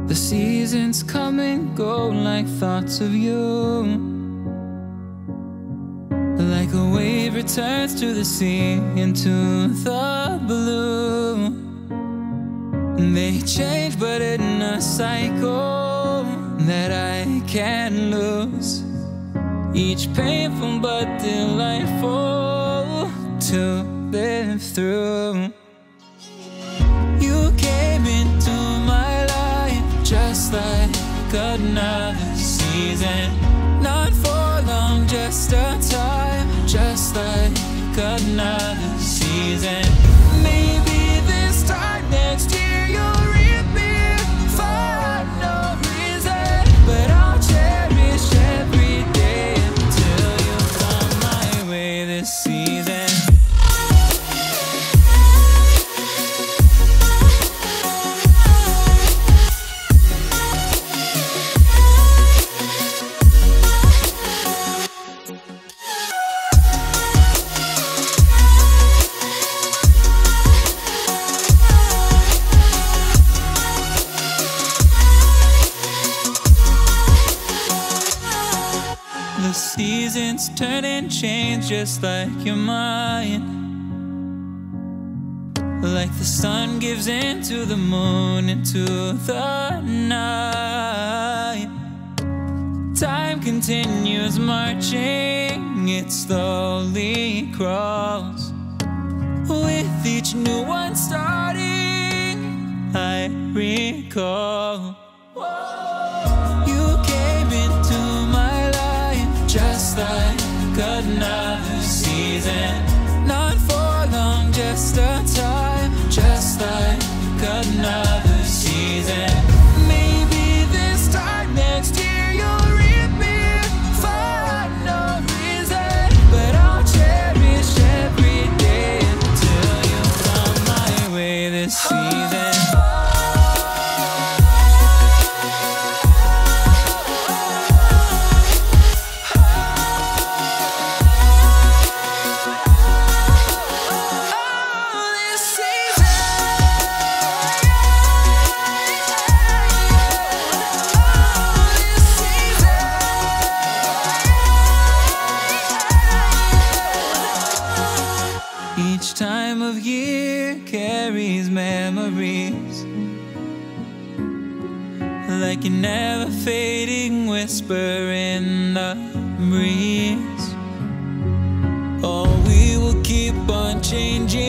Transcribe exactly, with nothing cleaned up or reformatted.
The seasons come and go like thoughts of you. Like a wave returns to the sea, into the blue. They change but in a cycle that I can't lose. Each painful but delightful to live through. You came into my life just like another season. Not for long, just a time, just like another season. Maybe this time next year you'll reap me for no reason, but I'll cherish every day until you come my way this season. The seasons turn and change just like your mind. Like the sun gives into the moon, into the night. Time continues marching, it slowly crawls. With each new one starting, I recall. You came into my life just like another season. Not for long, just a time, just like another season. Maybe this time next year you'll reap me for no reason, but I'll cherish every day until you come my way this season. Each time of year carries memories, like a never fading whisper in the breeze. Oh, we will keep on changing.